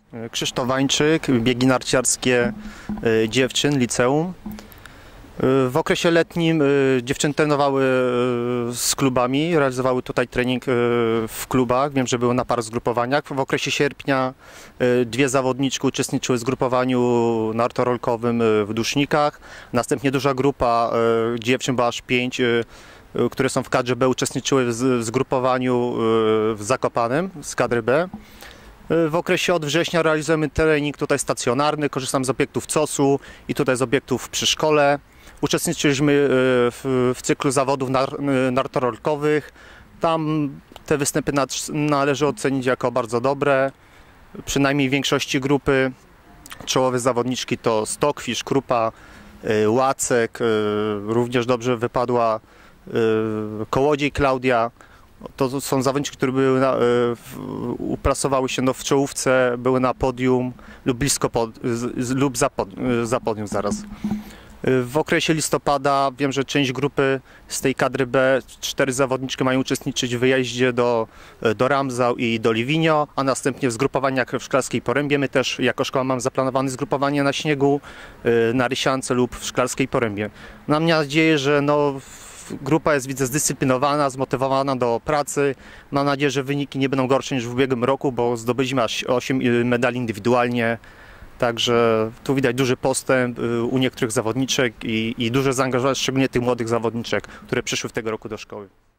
Krzysztof Wańczyk, biegi narciarskie dziewczyn, liceum. W okresie letnim dziewczyny trenowały z klubami, realizowały tutaj trening w klubach. Wiem, że były na paru zgrupowaniach. W okresie sierpnia dwie zawodniczki uczestniczyły w zgrupowaniu nartorolkowym w Dusznikach. Następnie duża grupa dziewczyn, bo aż 5, które są w kadrze B, uczestniczyły w zgrupowaniu w Zakopanem z kadry B. W okresie od września realizujemy trening tutaj stacjonarny, korzystam z obiektów COS-u i tutaj z obiektów przy szkole. Uczestniczyliśmy w cyklu zawodów nartorolkowych. Tam te występy należy ocenić jako bardzo dobre. Przynajmniej w większości grupy czołowe zawodniczki to Stockfish, Krupa, Łacek. Również dobrze wypadła Kołodziej Klaudia. To są zawodniczki, które uplasowały się w czołówce, były na podium lub blisko lub za podium zaraz. W okresie listopada wiem, że część grupy z tej kadry B, 4 zawodniczki mają uczestniczyć w wyjeździe do Ramzał i do Livigno, a następnie w zgrupowaniach w Szklarskiej Porębie. My też jako szkoła mamy zaplanowane zgrupowanie na śniegu, na Rysiance lub w Szklarskiej Porębie. Mam nadzieję, że grupa jest, widzę, zdyscyplinowana, zmotywowana do pracy. Mam nadzieję, że wyniki nie będą gorsze niż w ubiegłym roku, bo zdobyliśmy aż 8 medali indywidualnie. Także tu widać duży postęp u niektórych zawodniczek i duże zaangażowanie, szczególnie tych młodych zawodniczek, które przyszły w tego roku do szkoły.